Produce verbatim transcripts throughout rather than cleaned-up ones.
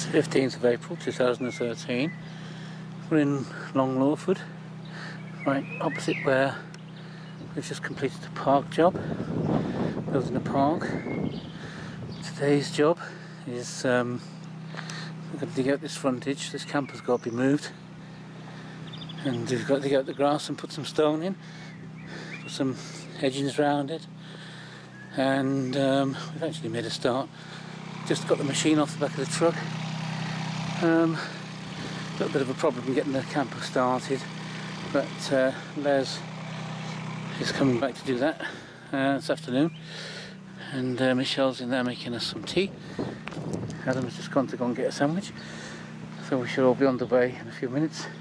It's the fifteenth of April two thousand thirteen. We're in Long Lawford, right opposite where we've just completed a park job, building a park. Today's job is um, we've got to dig out this frontage. This camper's got to be moved, and we've got to dig out the grass and put some stone in, put some edgings around it, and um, we've actually made a start. Just got the machine off the back of the truck. Um, a little bit of a problem getting the camper started, but uh, Les is coming back to do that uh, this afternoon, and uh, Michelle's in there making us some tea. Adam's just gone to go and get a sandwich, so we should all be on the way in a few minutes. So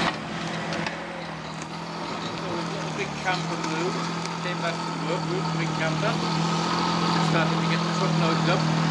we've got a big camper moved, came back from work, moved the big camper, just started to get the truck loaded up.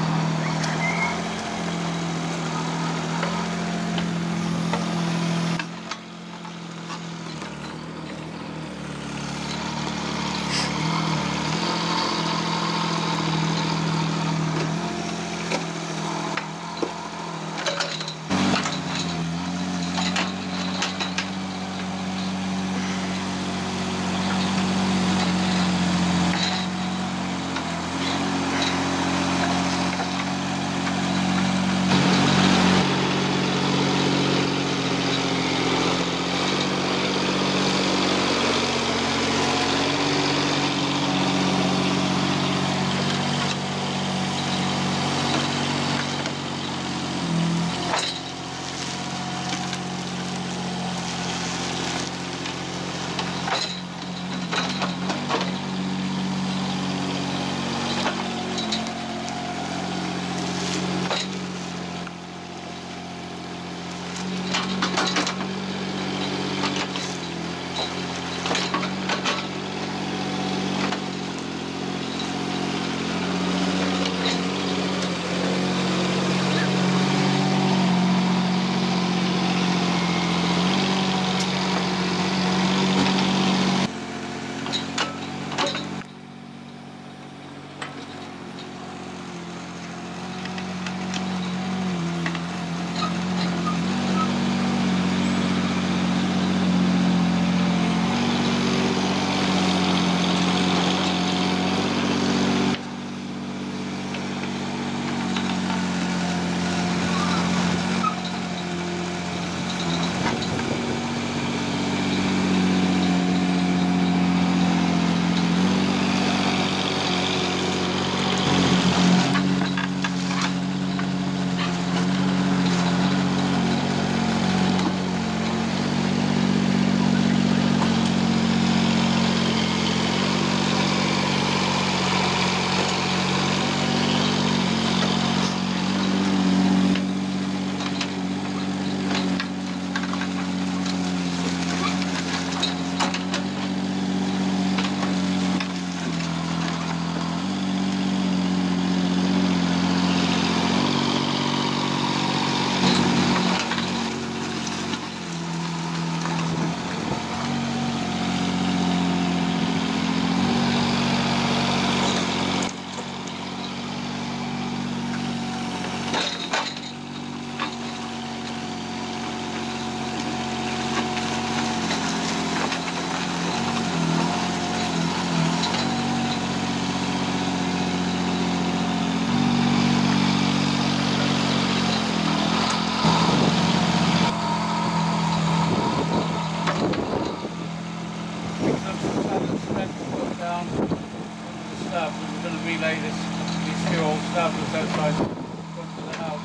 Relay this, these two old stabbers outside the front of the house.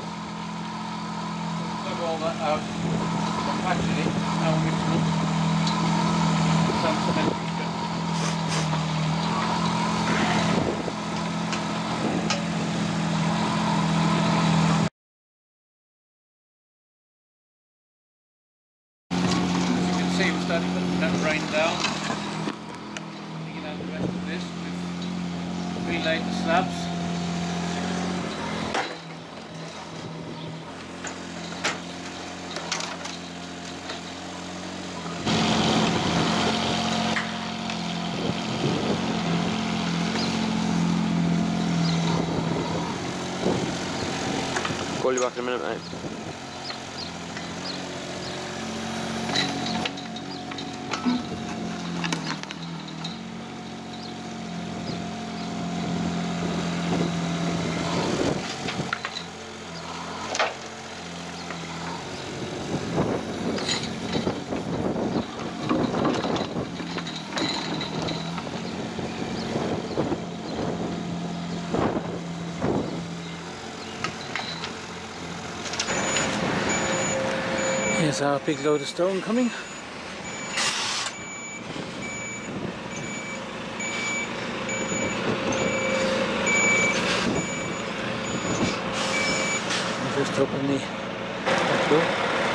So dug all that out, compacted it, now we're mixing up some cement. As you can see, we're starting to put that rain down. Taking out the rest of this. Relay the slabs. Call you back in a minute, mate. Here's our big load of stone coming. I'll just open the back door.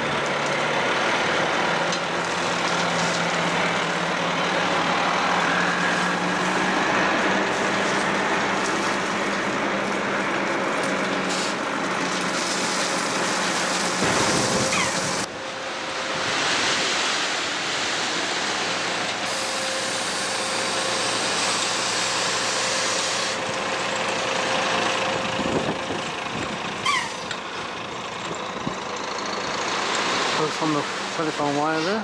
On the telephone wire there.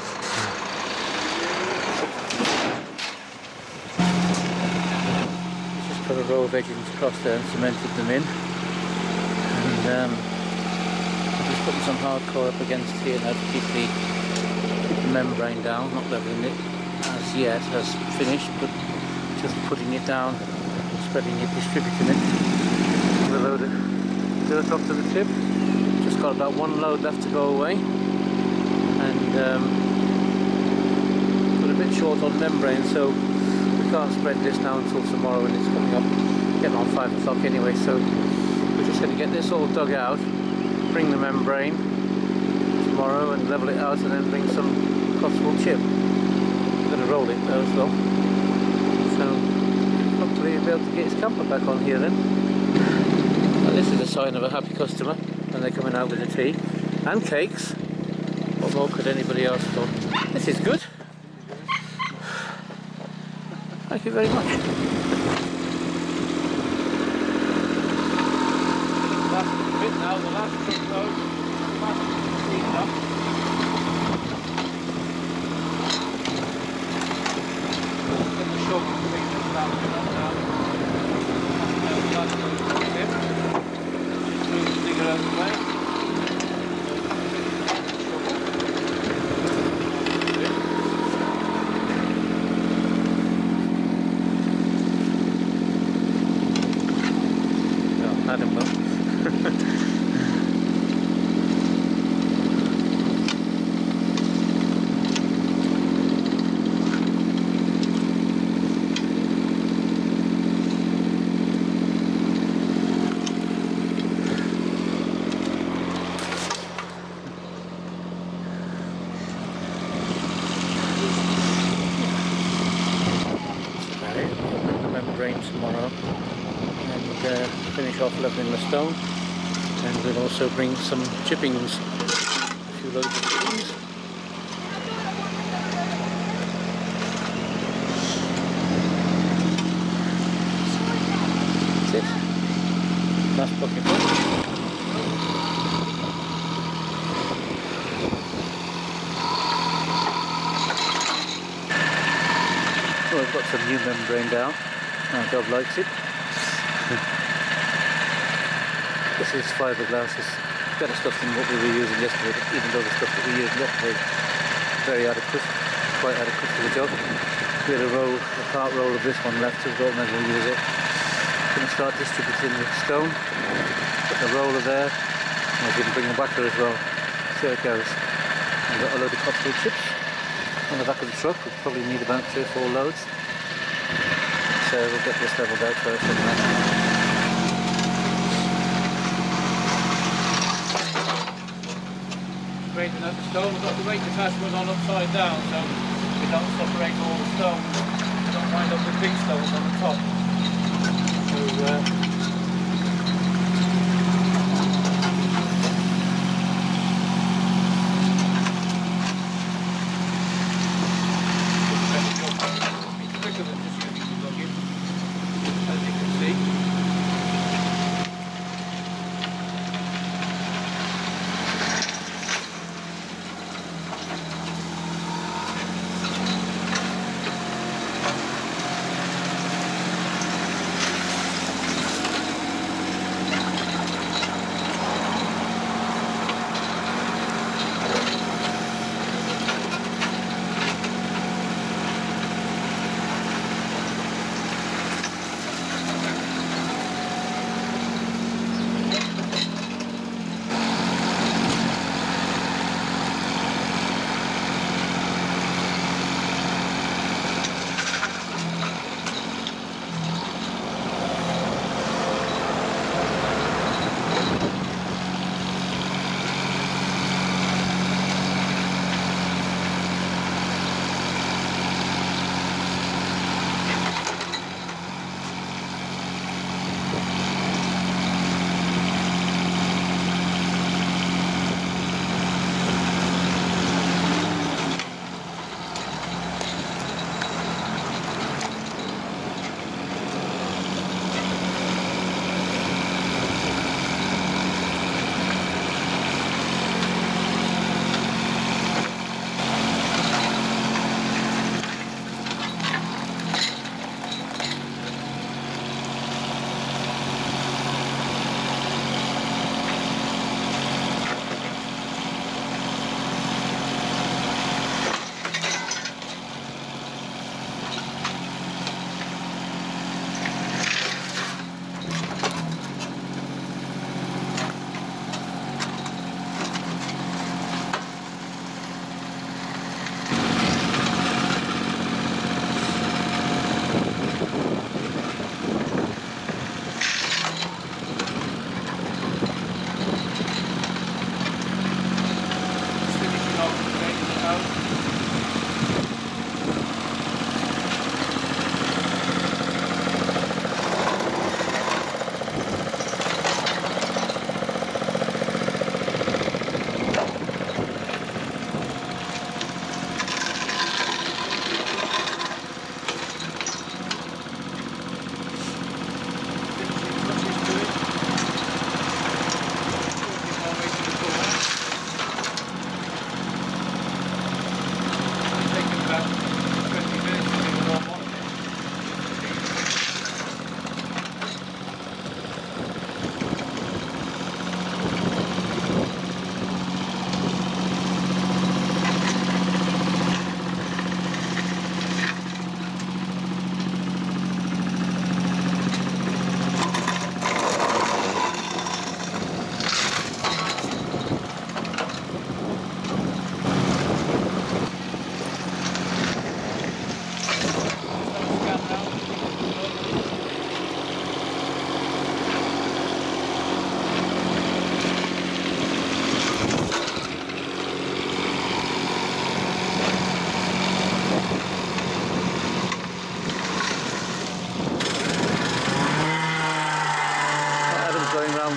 Just put a row of edgings across there and cemented them in. And um, I'm just putting some hardcore up against here now to keep the, keep the membrane down, not leveling it as yet as finished, but just putting it down, spreading it, distributing it. With a load of dirt off to the tip. Just got about one load left to go away. And um, got a bit short on membrane, so we can't spread this now until tomorrow, and it's coming up, getting on five o'clock anyway, so we're just going to get this all dug out, bring the membrane tomorrow and level it out, and then bring some Cotswold chip. We're going to roll it though as well, so hopefully he'll be able to get his camper back on here then. Now, this is a sign of a happy customer, and they're coming out with the tea and cakes. What more could anybody else have done? This is good. Thank you very much. Last bit now, the last truck load. Last cleaned up. Get the shovel to clean this down now. That's the last load comes in. Just move the digger out of the way. Tomorrow and uh, finish off leveling the stone, and we'll also bring some chippings, a few loads of chippings. That's it. Last bucket full. Well, I've got some new membrane down. Oh, God likes it. This is fiberglass. It's better stuff than what we were using yesterday, even though the stuff that we used yesterday is very adequate, quite adequate for the job. We had a roll, a part roll of this one left, so we thought maybe we'll use it. Going to start distributing the stone. Put the roller there. I'm going to bring the backer as well. See how it goes. I've got a load of Cotswold chips on the back of the truck. We probably need about three or four loads. So we'll get this levelled out first. Straightening out the stone, we've got the rate attachment on upside down, so we don't separate all the stone. We don't wind up with big stones on the top. So, uh,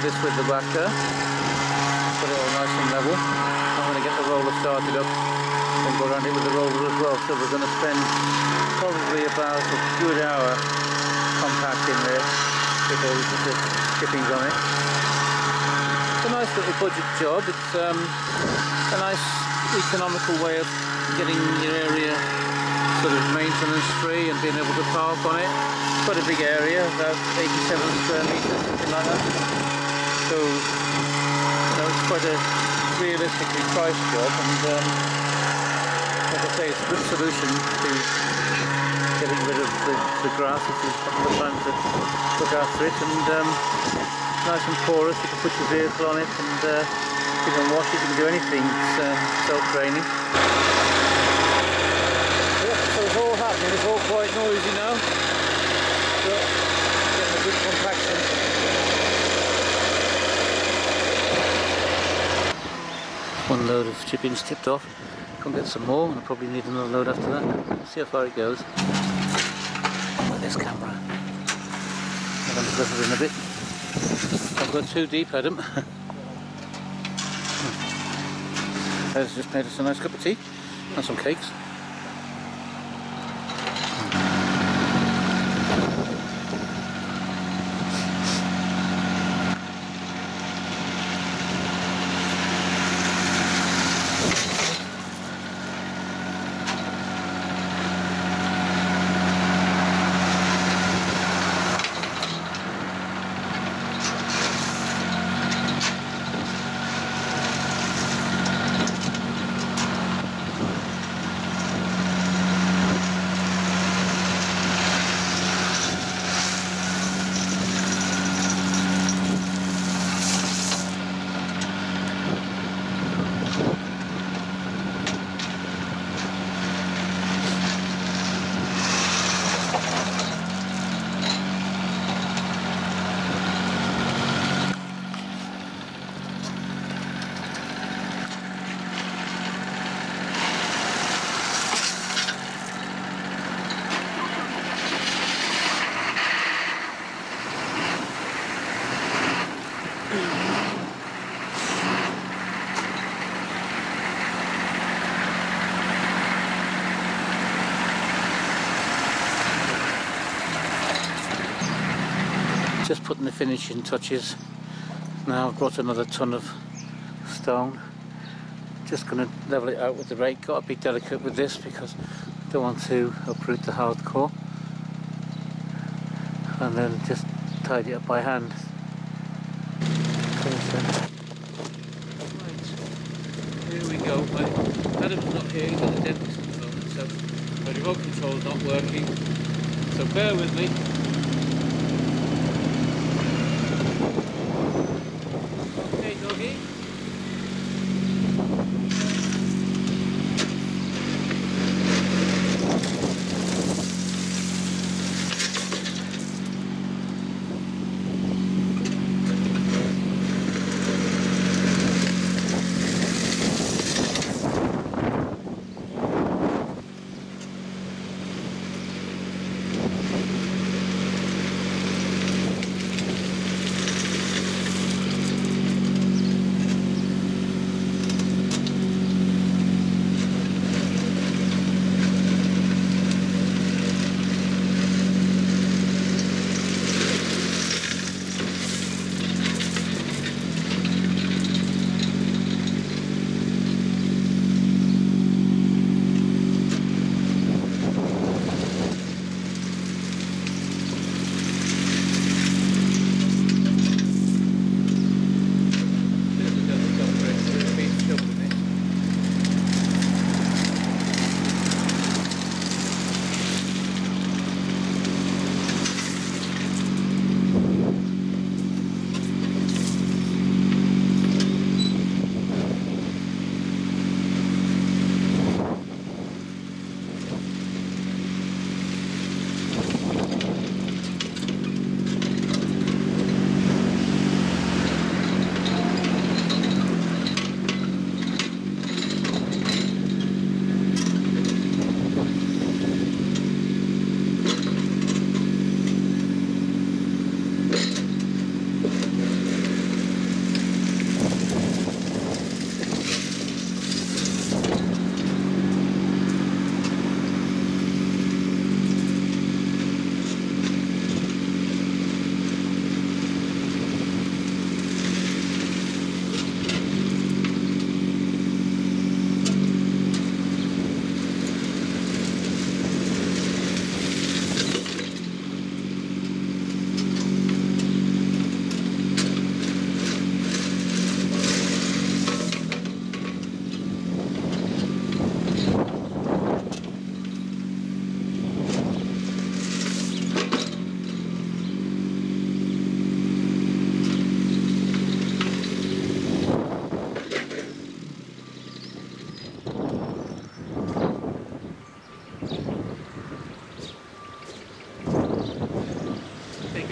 this with the whacker, put it all nice and level. I'm going to get the roller started up and go around it with the roller as well. So we're going to spend probably about a good hour compacting there before we put the chippings on it. It's a nice little budget job. It's um, a nice economical way of getting your area sort of maintenance free and being able to park on it. Quite a big area, about eighty-seven square metres, something like that. So, you know, it's quite a realistically priced job, and um, like I say, it's a good solution to getting rid of the, the grass if you've got the time to look after it. And um, nice and porous, you can put your vehicle on it, and uh, you can wash it, you can do anything. It's um, self-draining. So it's all happening, it's all quite noisy now, but getting a good compaction. One load of chippings tipped off, can get some more, and I'll probably need another load after that. Let's see how far it goes. With this camera. I'm going to flip it in a bit. I've got too deep, Adam. Has just made us a nice cup of tea and some cakes. Just putting the finishing touches. Now I've brought another ton of stone. Just going to level it out with the rake. Got to be delicate with this because I don't want to uproot the hardcore. And then just tidy it up by hand. Right, here we go. Right. Adam's not here, he's at the dentist at the moment, so the remote control's not working. So bear with me.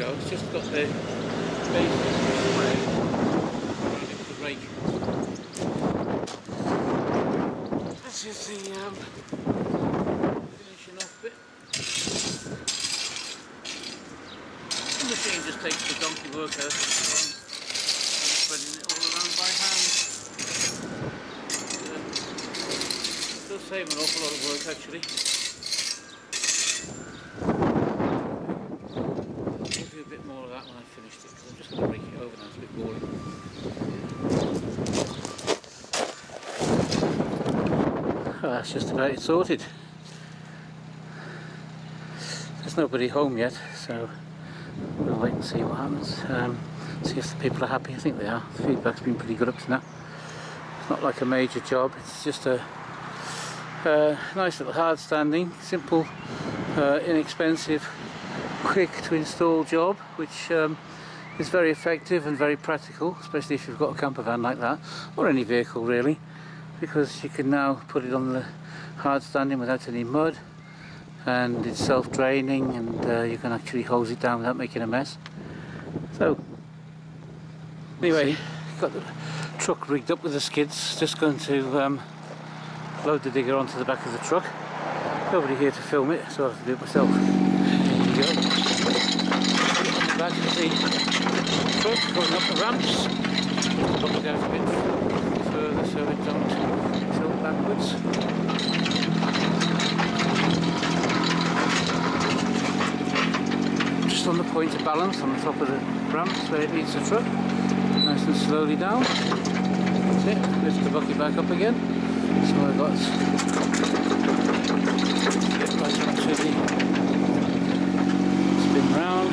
go, it's just got the basic spray with the rake. This is the um, finishing off bit. The machine just takes the donkey work out and spreading it all around by hand. Uh, does save an awful lot of work actually. I'll do a bit more of that when I finished it, because I'm just going to break it over now, it's a bit boring. Oh, that's just about it sorted. There's nobody home yet, so we'll wait and see what happens. Um, see if the people are happy. I think they are. The feedback's been pretty good up to now. It's not like a major job, it's just a, a nice little hard standing, simple, uh, inexpensive, quick to install job, which um, is very effective and very practical, especially if you've got a camper van like that, or any vehicle really, because you can now put it on the hard standing without any mud, and it's self-draining, and uh, you can actually hose it down without making a mess. So anyway, got the truck rigged up with the skids, just going to um, load the digger onto the back of the truck. Nobody here to film it, so I have to do it myself. There you go. Put it on the back of the truck, going up the ramps. Drop it out a bit further so it don't tilt backwards. Just on the point of balance on the top of the ramps where it meets the truck. Nice and slowly down. That's it. Lift the bucket back up again. So I've got get right onto the spin round.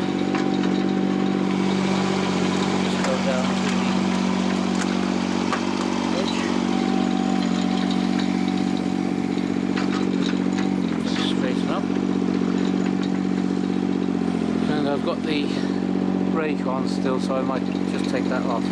Just go down to the edge. Straighten up. And I've got the brake on still, so I might just take that off.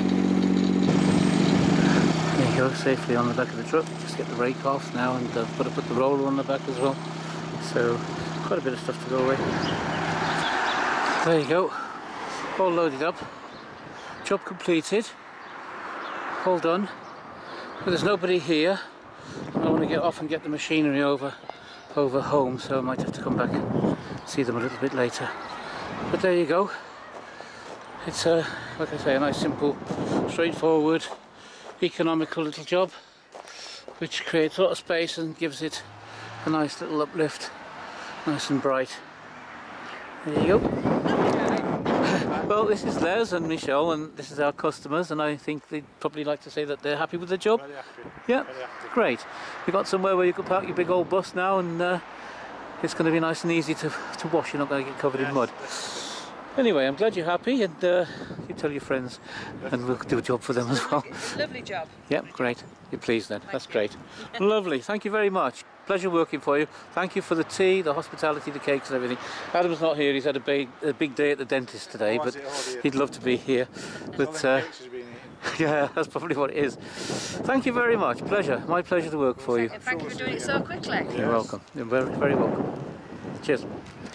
There you go, safely on the back of the truck. Just get the rake off now, and I've got to put the roller on the back as well. So quite a bit of stuff to go away. There you go, all loaded up. Job completed. All done. But there's nobody here. I want to get off and get the machinery over over home, so I might have to come back and see them a little bit later. But there you go. It's a, like I say, a nice, simple, straightforward, economical little job, which creates a lot of space and gives it a nice little uplift, nice and bright. There you go. Well, this is Les and Michelle, and this is our customers, and I think they'd probably like to say that they're happy with the job. Very happy. Yeah, Very happy. Great. You've got somewhere where you can park your big old bus now, and uh, it's going to be nice and easy to, to wash. You're not going to get covered yes, in mud. Anyway, I'm glad you're happy, and uh, you tell your friends, and we'll do a job for them as well. Lovely job. Yep, great. You're pleased then. Thank That's you. great. Lovely. Thank you very much. Pleasure working for you. Thank you for the tea, the hospitality, the cakes and everything. Adam's not here. He's had a big, a big day at the dentist today, Oh, but it? Oh, he'd love to be here. But uh, yeah, that's probably what it is. Thank you very much. Pleasure. My pleasure to work for you. Thank you for doing it so quickly. You're welcome. You're very, very welcome. Cheers.